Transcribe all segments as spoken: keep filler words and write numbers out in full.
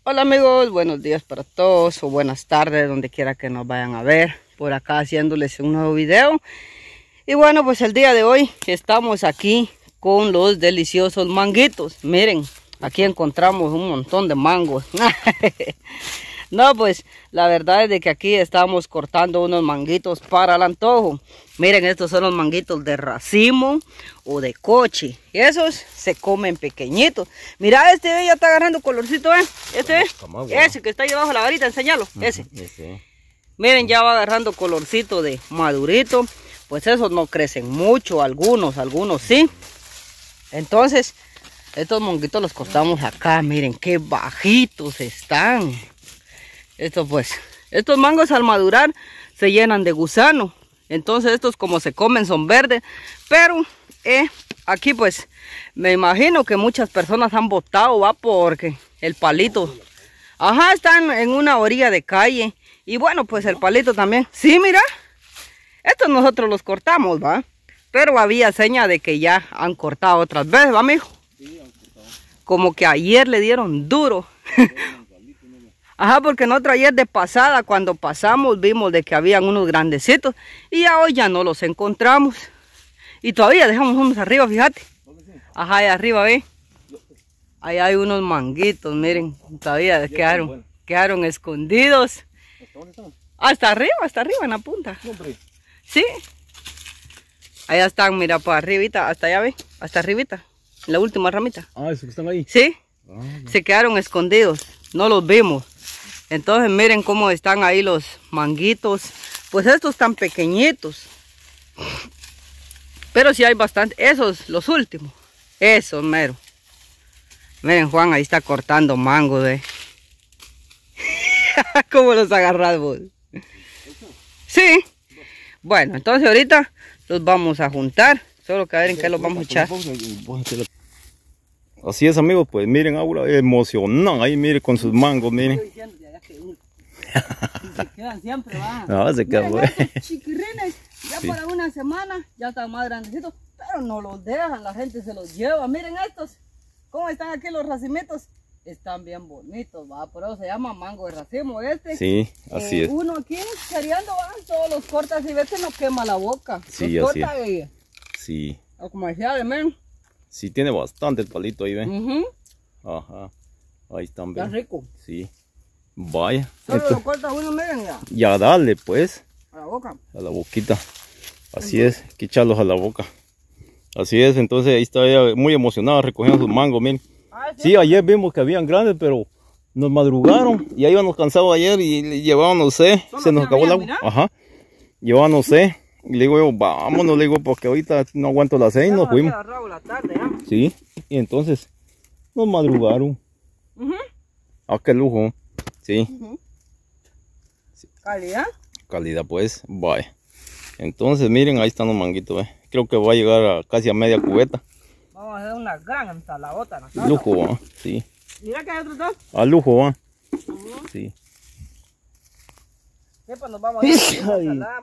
Hola amigos, buenos días para todos o buenas tardes donde quiera que nos vayan a ver. Por acá haciéndoles un nuevo video. Y bueno, pues el día de hoy estamos aquí con los deliciosos manguitos. Miren, aquí encontramos un montón de mangos. No, pues la verdad es de que aquí estamos cortando unos manguitos para el antojo. Miren, estos son los manguitos de racimo o de coche. Esos se comen pequeñitos. Mira, este ya está agarrando colorcito, ¿eh? Este, ese que está ahí abajo de la varita, enséñalo. Ese. ese. Miren, ya va agarrando colorcito de madurito. Pues esos no crecen mucho, algunos, algunos sí. Entonces, estos manguitos los cortamos acá. Miren qué bajitos están. Estos pues, estos mangos al madurar se llenan de gusano. Entonces estos como se comen son verdes. Pero eh, aquí pues me imagino que muchas personas han botado, va, porque el palito, ajá, están en una orilla de calle. Y bueno, pues el palito también. Sí, mira, estos nosotros los cortamos, va. Pero había seña de que ya han cortado otras veces, va, mijo. Sí, han cortado. Como que ayer le dieron duro. Ajá, porque nosotros ayer de pasada, cuando pasamos, vimos de que habían unos grandecitos. Y ya hoy ya no los encontramos. Y todavía dejamos unos arriba, fíjate. Ajá, ahí arriba, ve. Ahí hay unos manguitos, miren. Todavía quedaron, quedaron escondidos. ¿Hasta dónde están? Hasta arriba, hasta arriba, en la punta. Sí. Allá están, mira, para arribita, hasta allá, ve. Hasta arribita, la última ramita. Ah, esos que están ahí. Sí. Ah, no. Se quedaron escondidos, no los vimos. Entonces miren cómo están ahí los manguitos. Pues estos están pequeñitos. Pero sí hay bastante. Esos, los últimos. Esos, mero. Miren, Juan ahí está cortando mango, ¿eh? ¿Cómo los agarras vos? Sí. Bueno, entonces ahorita los vamos a juntar. Solo que a ver en qué los vamos a echar. Así es, amigos, pues miren, Aura emocionan ahí, miren con sus mangos, miren. Se quedan siempre, va. No, se quedan, güey. Chiquirrines, ya sí. Para una semana, ya están más grandecitos, pero no los dejan, la gente se los lleva. Miren estos, cómo están aquí los racimitos. Están bien bonitos, va, por eso se llama mango de racimo este. Sí, así eh, es. Uno aquí queriendo, va, todos los cortas y ves que no quema la boca. Sí, los así corta es. Y, sí. O comerciales, miren. Sí, tiene bastante el palito ahí, ven. Uh -huh. Ajá. Ahí están, ven. Está rico. Sí. Vaya. Solo esto... lo corta uno, miren ya. Ya dale, pues. A la boca. A la boquita. Así uh -huh. es, hay que echarlos a la boca. Así es, entonces ahí está ella muy emocionada recogiendo sus mangos, miren. Ah, ¿sí? Sí, ayer vimos que habían grandes, pero nos madrugaron. Y ahí íbamos cansados ayer y llevaban, no sé, se nos acabó el agua. Mira. Ajá. Llevaban, no sé. Y le digo yo, vámonos, le digo, porque ahorita no aguanto las seis, nos fuimos. La tarde, ¿eh? Sí, y entonces nos madrugaron. Uh -huh. Ah, qué lujo. Sí. Uh -huh. Sí. ¿Calidad? Calidad, pues, vaya. Entonces, miren, ahí están los manguitos, ¿eh? Creo que va a llegar a casi a media cubeta. Vamos a hacer una gran ensaladota. Lujo, va, sí. Mira que hay otros dos. A lujo, va. Uh -huh. Sí. Sí, pues nos vamos a hacer una ensalada.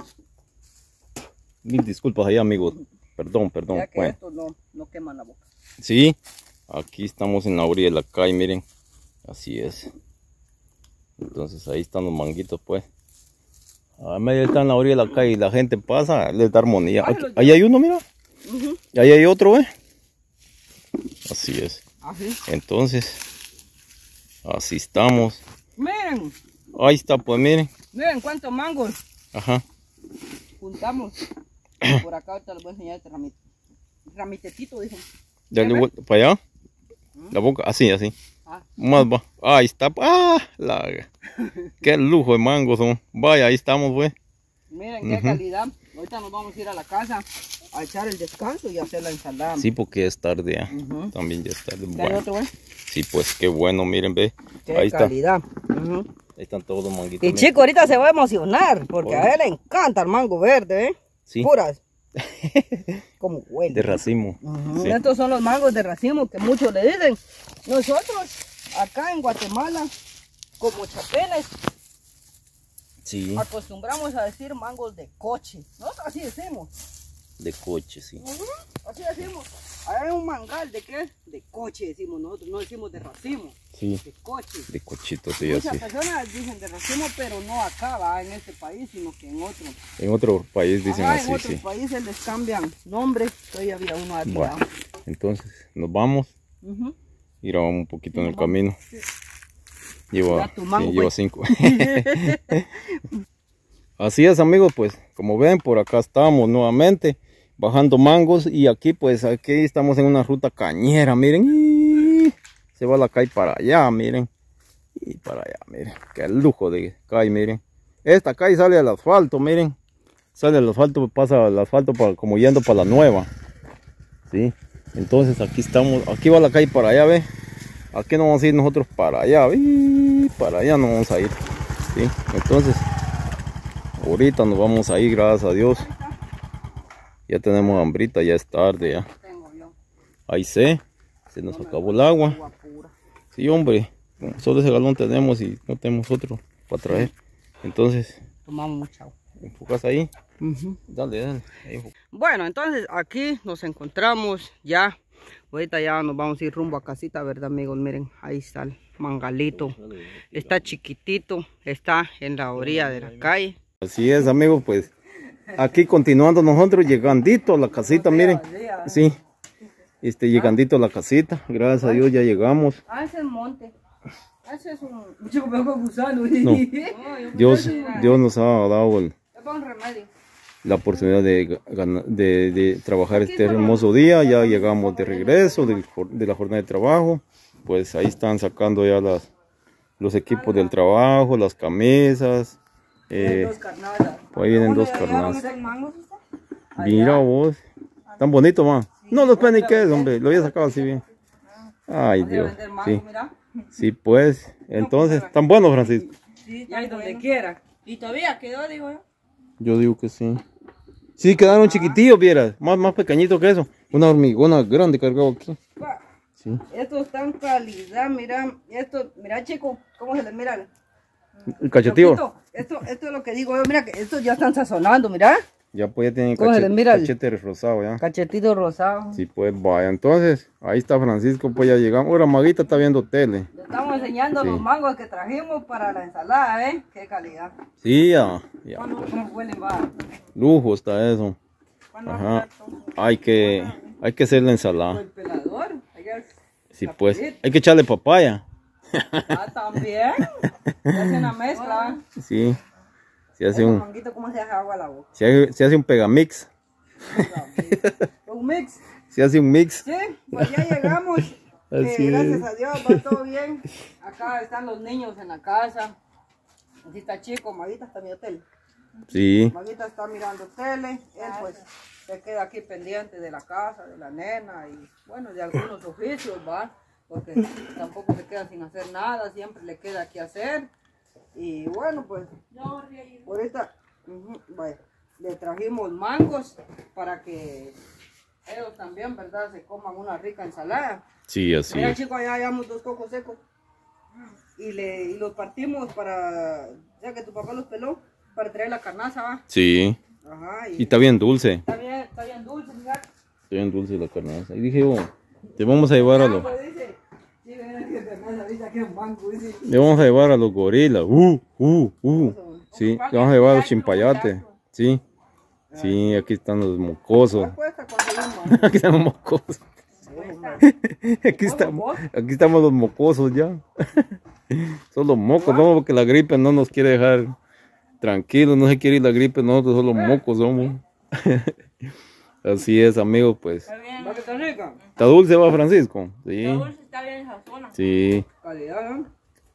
Mil disculpas ahí, amigos. Perdón, perdón. Ya que bueno. Estos no, no queman la boca. Sí, aquí estamos en la orilla de la calle, miren. Así es. Entonces ahí están los manguitos, pues. A medio está en la orilla de la calle y la gente pasa, les da armonía. Aquí, ahí hay uno, mira. Uh -huh. Ahí hay otro, ¿eh? Así es. Así. Entonces, así estamos. Miren. Ahí está, pues miren. Miren cuántos mangos. Ajá. Juntamos. Por acá ahorita les voy a enseñar este ramito. Ramitetito, dijo. Dale vuelta para allá. ¿Mm? La boca, así, así. Ah. Más va. Ahí está. ¡Ah! La... Qué lujo de mangos son. Vaya, ahí estamos, pues. Miren qué uh -huh. calidad. Ahorita nos vamos a ir a la casa a echar el descanso y hacer la ensalada. Sí, porque es tarde ya. Uh -huh. También ya es tarde. Bueno. Otro, ¿eh? Sí, pues qué bueno, miren, ve. Qué ahí calidad. Está. Uh -huh. Ahí están todos los manguitos. Y chico, ahorita se va a emocionar porque Por... a él le encanta el mango verde, ¿eh? Sí. Puras. Como huele. De racimo. Uh -huh. Sí. Estos son los mangos de racimo que muchos le dicen. Nosotros acá en Guatemala, como chapeles, sí. acostumbramos a decir mangos de coche. Nosotros así decimos. De coche, sí. Uh-huh. Así decimos. Hay un mangal, ¿de qué? De coche decimos nosotros, no decimos de racimo. Sí. De coche. De cochito, sí, Muchas así. personas dicen de racimo, pero no acá, va, en este país, sino que en otro. En otro país dicen Ajá, así, en otros sí. países les cambian nombre. Todavía había uno aquí. Bueno, entonces nos vamos. Uh-huh. Y grabamos un poquito en el vamos. camino. Sí. Lleva, mango, sí, lleva pues. cinco. Así es, amigos, pues como ven, por acá estamos nuevamente bajando mangos. Y aquí pues aquí estamos en una ruta cañera, miren. Y se va la calle para allá, miren. Y para allá, miren. Qué lujo de calle, miren. Esta calle sale al asfalto, miren. Sale al asfalto, pasa al asfalto para, como yendo para la nueva. Sí. Entonces aquí estamos, aquí va la calle para allá, ve. Aquí no vamos a ir nosotros para allá, y para allá no vamos a ir. ¿Sí? Entonces, ahorita nos vamos a ir, gracias a Dios. Ya tenemos hambrita, ya es tarde ya. Ahí se, se nos acabó el agua. Sí, hombre, solo ese galón tenemos y no tenemos otro para traer. Entonces, tomamos mucha agua. ¿Enfocas ahí? Uh-huh. Dale, dale. Ahí. Bueno, entonces aquí nos encontramos ya. Ahorita ya nos vamos a ir rumbo a casita, ¿verdad, amigos? Miren, ahí está el mangalito. Está chiquitito, está en la orilla de la calle. Así es, amigos, pues aquí continuando nosotros, llegandito a la casita, miren. Sí, este, llegandito a la casita. Gracias a Dios ya llegamos. Ah, ese es el monte. Ese es un... No, Dios, Dios nos ha dado el... la oportunidad de, de, de trabajar este hermoso día. Ya llegamos de regreso de, de la jornada de trabajo. Pues ahí están sacando ya las, los equipos del trabajo, las camisas. Eh, ahí vienen dos carnazas. Mira vos, tan bonito, man. No los peniques, hombre, lo había sacado así bien. Ay, Dios. Sí, sí, pues. Entonces, tan bueno, Francisco. Sí, ya hay donde quiera. Y todavía quedó, digo yo. Yo digo que sí. Sí, quedaron chiquitillos, vieras. Más, más pequeñitos que eso. Una hormigona grande cargado aquí. Sí. Esto está en calidad, mira. Esto, mira, chico, ¿cómo se les mira? El cachetío. Esto, esto es lo que digo yo, mira, que estos ya están sazonando, mira. Ya pues ya tienen cachet, mira cachete rosado ya. Cachetito rosado. Sí, pues vaya. Entonces, ahí está Francisco, pues ya llegamos. Ahora Maguita está viendo tele. Le estamos enseñando sí. los mangos que trajimos para la ensalada, ¿eh? Qué calidad. Sí, ya. ya. ¿Cómo huelen, va? Lujo está eso. Ajá. Hay que, hay que hacer la ensalada. El pelador. Sí, pues. Hay que echarle papaya. Ah, también. Se hace una mezcla. Sí. Se hace un... manguito, ¿cómo se hace agua a la boca? Se hace, se hace un pegamix. Un mix. Se hace un mix. Sí, pues ya llegamos. Eh, gracias a Dios, va todo bien. Acá están los niños en la casa. Aquí está chico, Maguita está mirando tele. Sí. Maguita está mirando tele. Él pues se queda aquí pendiente de la casa, de la nena y bueno, de algunos oficios, va. Porque tampoco se queda sin hacer nada, siempre le queda que hacer. Y bueno, pues ahorita uh-huh, vaya, le trajimos mangos para que ellos también, ¿verdad? Se coman una rica ensalada. Sí, así Mira, es. chicos, allá llevamos dos cocos secos y, le, y los partimos para, ya que tu papá los peló, para traer la carnaza, ¿va? Sí. Ajá. Y, y está bien dulce. Está bien, está bien dulce, mira. Está bien dulce la carnaza. Y dije, oh, te vamos a llevar a los... Le vamos a llevar a los gorilas. Uh, uh, uh. Sí, le vamos a llevar a los chimpayates. Sí. Sí, aquí están los mocosos. Aquí están los mocosos. Aquí estamos, aquí estamos los mocosos ya. Son los mocos, no, porque la gripe no nos quiere dejar tranquilos, no se quiere ir la gripe, nosotros somos los mocos somos. Así es, amigos, pues. ¿Está dulce, va, Francisco? Sí. Está dulce, está bien esa zona. Sí. Calidad, ¿no?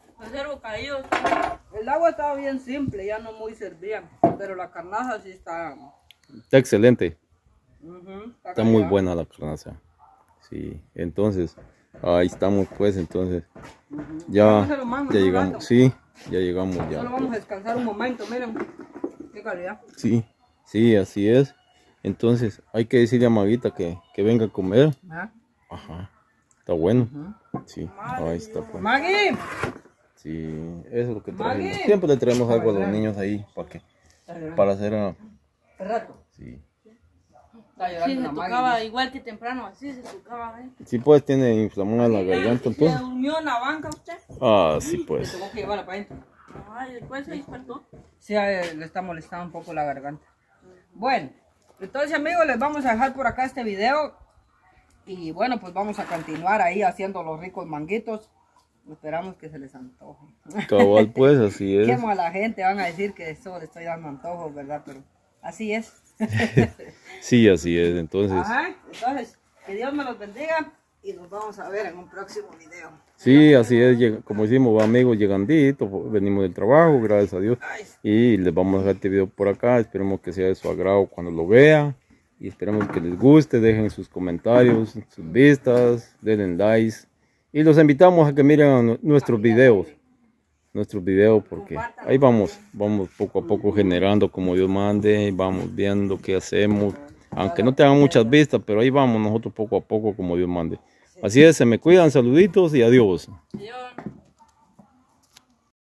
El agua estaba bien simple, ya no muy servida, pero la carnaza sí está... Está excelente. Uh-huh, está está muy buena la carnaza. Sí, entonces, ahí estamos pues, entonces. Uh-huh. Ya, ya llegamos, sí, ya llegamos ya. Solo vamos a descansar un momento, miren. Qué calidad. Sí, sí, así es. Entonces, hay que decirle a Maguita que, que venga a comer. ¿Ah? Ajá. Está bueno. Uh-huh. Sí, ahí está pues. ¡Magui! Sí, eso es lo que traemos. Siempre le traemos algo a los niños ahí para que, para hacer a... rato. Sí. Está llorando Sí, se la Maggie. tocaba igual que temprano, así se tocaba, ¿eh? Sí, pues tiene inflamada la garganta, ¿Se entonces. durmió en la banca usted? Ah, sí, Le pues. tuvo que llevarla para adentro. Ay, después se despertó. Sí, eh, le está molestando un poco la garganta. Bueno, entonces amigos, les vamos a dejar por acá este video. Y bueno, pues vamos a continuar ahí haciendo los ricos manguitos. Esperamos que se les antoje. Cabal, pues, así es. Qué mala gente, van a decir que solo le estoy dando antojos, ¿verdad? Pero así es. Sí, así es, entonces. Ajá, entonces, que Dios me los bendiga y nos vamos a ver en un próximo video. Sí, así es, lleg- como decimos, amigos, llegandito, venimos del trabajo, gracias a Dios. Y les vamos a dejar este video por acá, esperemos que sea de su agrado cuando lo vean. Y esperemos que les guste, dejen sus comentarios, sus vistas, denle likes. Y los invitamos a que miren a nu- nuestros videos, nuestros videos, porque ahí vamos, vamos poco a poco generando como Dios mande, vamos viendo qué hacemos. Aunque no tengan muchas vistas, pero ahí vamos nosotros poco a poco como Dios mande. Así es, se me cuidan, saluditos y adiós. Adiós.